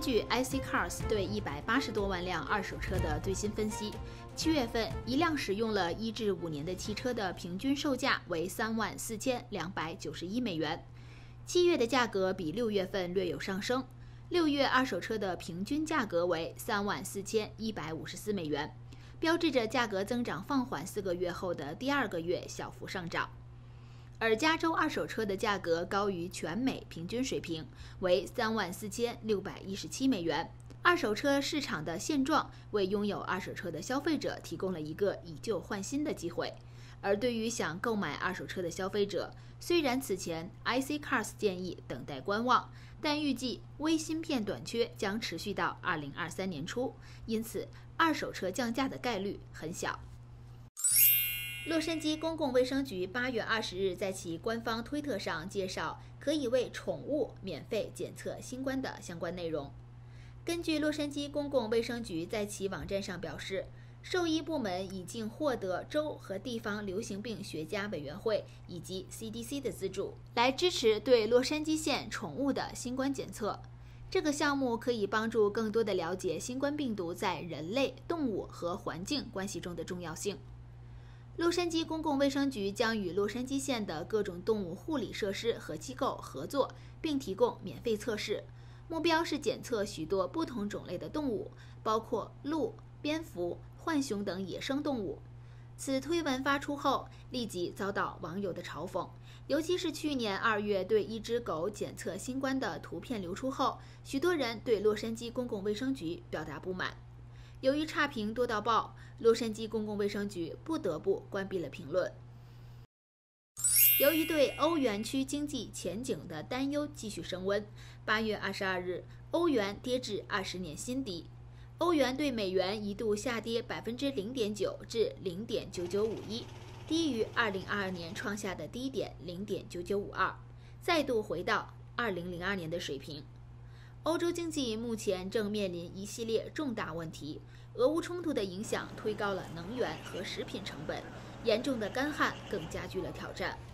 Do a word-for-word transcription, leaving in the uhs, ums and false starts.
根据 I C Cars 对一百八十多万辆二手车的最新分析，七月份一辆使用了一至五年的汽车的平均售价为三万四千两百九十一美元，七月的价格比六月份略有上升。六月二手车的平均价格为三万四千一百五十四美元，标志着价格增长放缓四个月后的第二个月小幅上涨。而加州二手车的价格高于全美平均水平，为三万四千六百一十七美元。二手车市场的现状为拥有二手车的消费者提供了一个以旧换新的机会。而对于想购买二手车的消费者，虽然此前 I C Cars 建议等待观望，但预计微芯片短缺将持续到二零二三年初，因此二手车降价的概率很小。洛杉矶公共卫生局八月二十日在其官方推特上介绍可以为宠物免费检测新冠的相关内容。根据洛杉矶公共卫生局在其网站上表示，兽医部门已经获得州和地方流行病学家委员会以及 C D C 的资助，来支持对洛杉矶县宠物的新冠检测。这个项目可以帮助更多地了解新冠病毒在人类、动物和环境关系中的重要性。洛杉矶公共卫生局将与洛杉矶县的各种动物护理设施和机构合作，并提供免费测试，目标是检测许多不同种类的动物，包括鹿、蝙蝠、浣熊等野生动物。此推文发出后，立即遭到网友的嘲讽，尤其是去年二月对一只狗检测新冠的图片流出后，许多人对洛杉矶公共卫生局表达不满。由于差评多到爆，洛杉矶公共卫生局不得不关闭了评论。由于对欧元区经济前景的担忧继续升温，八月二十二日，欧元跌至二十年新低。欧元对美元一度下跌百分之零点九至零点九九五一，低于二零二二年创下的低点零点九九五二，再度回到二零零二年的水平。欧洲经济目前正面临一系列重大问题，俄乌冲突的影响推高了能源和食品成本，严重的干旱更加剧了挑战。